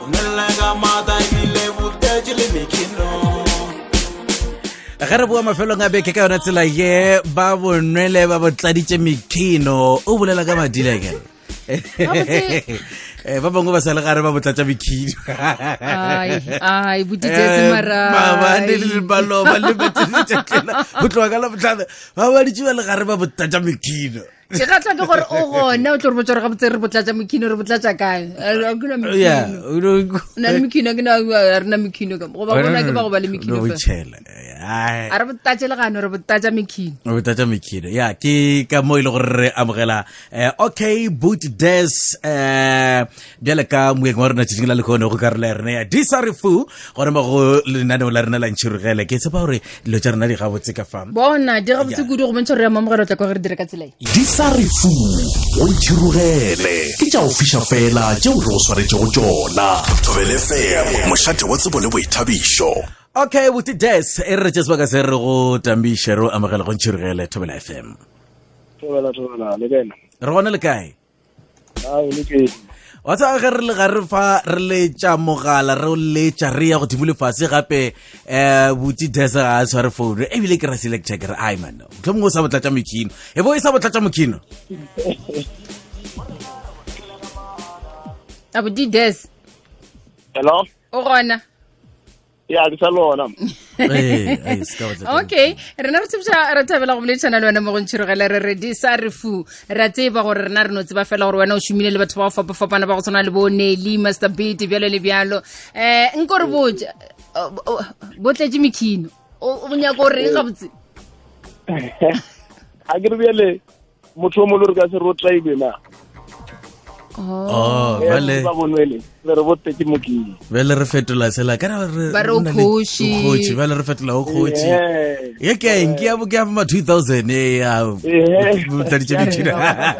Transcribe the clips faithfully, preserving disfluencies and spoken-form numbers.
Nelaga mata ile butajile mikino. Gare bua mafelo nga beke ka yona tsela ye ba bonwele ba botladitse mikino o bolela ka madile ke eh ba bangwe ba sala gare ba botlatsa mikino ai ai butitse mara ba ne le balo ba le botlatsa kela go tloga la botlana ba ba di tshwela gare ba botlatsa mikino ke ga tla ke gore o gona o tlo re botsore ga botsere botlatsa mikino re botlatsa kae a gona ya mikino na mikino ke na rena mikino ka go ba bona ke ba go ba le mikino fa tshela ai a re botlatsa le gano re botlatsa mikino o botlatsa mikino ya ke ka mo ile gore re amogela eh okay boot des eh bjale ka moeng wa rena tshingela le khone go ka re le rena ya disarifu gore ba go lenane la rena la ntshirugele ke tsepa gore dilo tsa rena di ga botse ka fam bona di ga botse kudu go bontsha re ya mamogelo tla go re dire ka tsela disarifu o ntshirugele ke tša official fela tšeo re o swaretse go tšona Thobela F M mošate wa tsebo le boithabišo. okay buti des e re tse sebaka se re go tambishe ro amogela go ntshirugele Thobela F M. Thobela Thobela le bena re gone le kae a o le ke wa tsa ge re le gare fa re le tša mogala re le tša re ya go dibule fase gape eh buti des a tshware phone e bile ke ra select ke re ai man tlo mo sa botlatsa mokino e bo e sa botlatsa mokino abuti des hello o gona ya ke sa lona eh ai ska botlatsa okay rena re tsebja re thabela go boletsana le wena mo go ntshirogela re re disarifu ra tseba gore rena re no tseba fela gore wena o shumile le batho ba go fapa fapana ba go tsona le bo Nelly Master Beat bjalo le bjalo eh nko re boja botletse mikino o bonya go re ga botse a ke re bjale motho mo lo re ka se ro tribe na oh vale ba bonwele re botte ke mokini vele re fetola sela ka re ba re o khoshi khoshi vele re fetola o khoshi ye ke nki ya bo ke ma two thousand e ya tadi tse ditšhina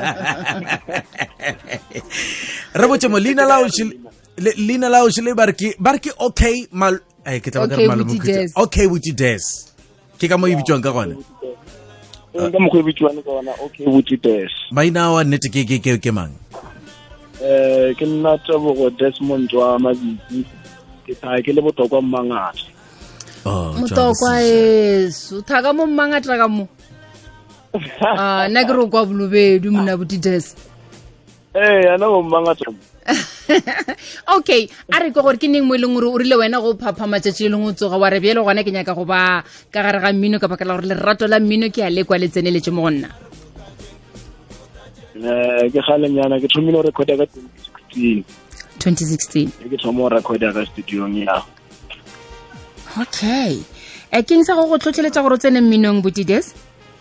re botse mo lina la o lina la o shile barki barki okay mal ai ke tla ba ka malo mo okay with des ke ka mo e bitswang ka gona ka mo go e bitswang ka gona okay with des maina wa nnete ke ke ke mang eh ke nna Tebogo Desmond wa Mabitsi ke tha ke le botokwa mmangata oh motokwa eso thaka mo mmangata ka mo ah na ke ro kwa bulubedu mna buti des eh ana mo mmangata okay a re go gore ke neng mo ileng o rile wena go phapha matšatši le ngotso ga wa re bjelo gona ke nyaka go ba ka gare ga mmino ka bakela gore le rato la mmino ke a le kwa le tseneletse mo gonna eh ke galenyana ke thomile record ka twenty sixteen ke thomo record ka studio ya okay e keng sa go go tlhotlheletsa gore o tsene mminong buti des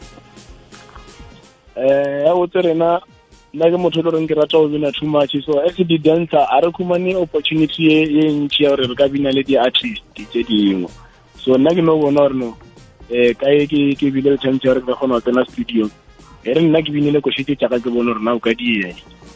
eh ya o tsena nna ke motho le reng ke rata go bina too much so as the dancer a re khumane opportunity ye ntši ya gore re ka bina le di artist tse dingwe so nna ke no bona gore no eh ka e ke ke bile chance ya gore ke kgona go tsena studio e re nna ke binile ko shite tša ka ke bona gore na o ka die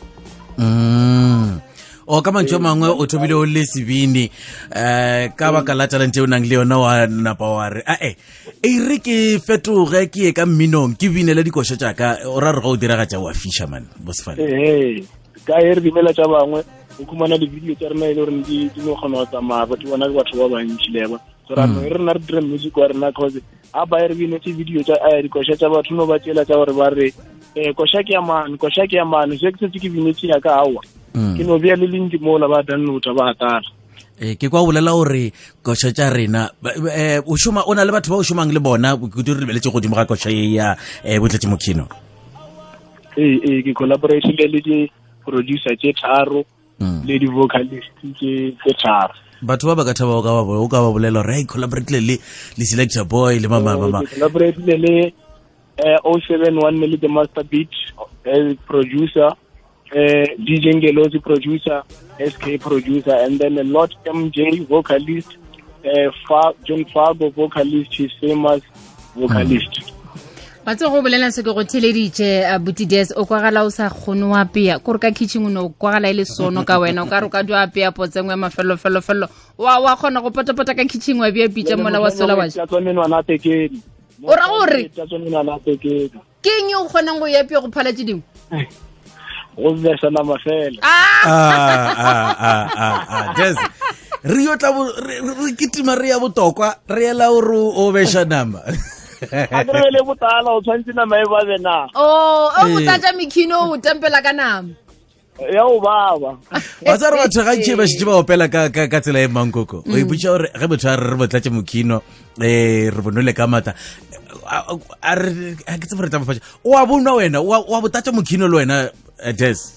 mm o ka mantšho mangwe o thobile o le sebini eh ka baka la talente o nang le yona wa napa wa re a e e re ke fetoge ke ye ka mminong ke binele dikoša tša ka o ra re go diraga tša wa fisherman bosfale eh ka e re binela tša bangwe o khumana di video tša rena e le gore di di no kgona go tsamaya ba bona ke batho ba bantši leba so ra no re na re dire music wa rena cause a ba re bine tše video tša a dikoša tša batho no ba tšela tša gore ba re eh koša ke ya man koša ke ya man se ke se ke binetse ya ka awa ke no bia le lindi mola ba download ba atala eh ke kwa bolela gore koša tša rena eh o shuma ona le batho ba o shumang le bona go di re beletse go di moga koša ya eh botletse mokino eh eh ke collaborate le di producer tše tharo le di vocalist tše tše tharo batho ba ba ka thaba o ka ba o ka ba bolela re collaborate le le selector boy le mama mama collaborate le eh oh seven one le the Master Beat eh producer Uh, D J Ngelozi producer, S K producer, and then a lot M J vocalist, uh, Fa John Fago vocalist, his famous vocalist. Ba tse go bolela se ke go theleditše abuti des o kwagala o sa kgone wa apea kore ka kitchen o kwagala ile sono ka wena o ka re ka di apea potsengwe mafelo felo felo wa wa kgona go potapota ka kitchen wa bia pitša mola wa sola wa o ra gore ke eng o kgonang go ya apea go phala tše dingwe go besa nama fela ah ah ah ah ah des re yo tla re kitima re ya botokwa re ela o re o besha nama a re le botala o tshwantse nama e ba bena oh o botata mikhino o tempela ka nama ya o baba wa tsara batho ga tšhe ba šitše ba opela ka ka tsela e mangkoko o iputša gore ge motho a re re botlatše mokhino um re bonole ka mata a re a ke tsebo re tamafatša o a bonwa wena wa botatša mokhino le wena des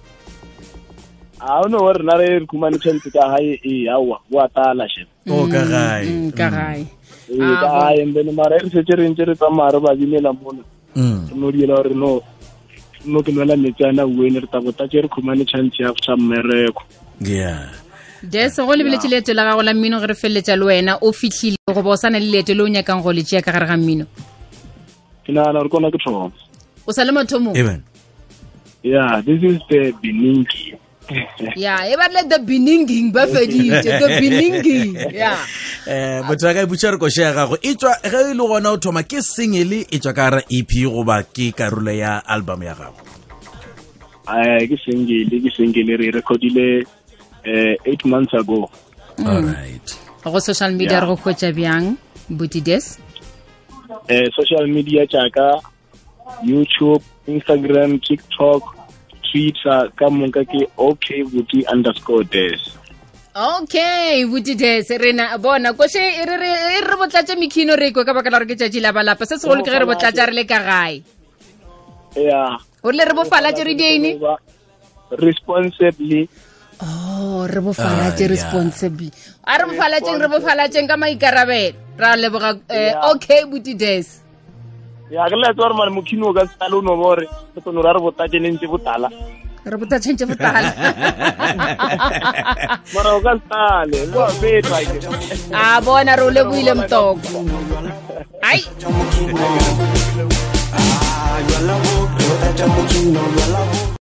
a o no re na re re khumane tshentse ka hae e awa wa tala she o ka gae ka gae e ka hae mbene mara re setse re ntse re tsamaya re ba binela mona no diela gore no no ke nela metsana uene re tabota tse re khumane tshentse ya tsa mmereko yeah des go le biletse leeto la gago la mmino ge re felletša le wena o fitlhile go ba o sana le leeto le o nyakang go le tšea ka gare ga mmino ke nagana gore kona ke thomo o sa le mathomong even yeah this is the beningi yeah e ba le the beninging ba feditše the beninging yeah eh motho a ka iputša re koše ya gago e tswa ge e le gona o thoma ke single e tswa ka gara E P goba ke karolo ya album ya gago ai ke single ke single re recordile eh eight months ago all right go social media re go khwetša bjang Buti Des eh social media tšaka YouTube, Instagram, TikTok, Twitter ka monka ke okay Buti underscore Des okay Buti Des rena bona ko se re re re botlatša mikhino re ko ka baka la re ke tšatši la balapa se segolo ke ge re botlatša re le ka gae yeah o le re bofalatše re diene responsibly oh re bofalatše responsibly a re bofalatšeng re bofalatšeng ka maikarabelo ra leboga okay Buti Des ya ke le tsore mane mokhino ka tsalo no bore ke tlo ra re botatše nentse botala re botatšentše botala mara o ka tsale lo fetwa ke a bona re o leboile mtoko ai Ah, yo la boca, yo la boca,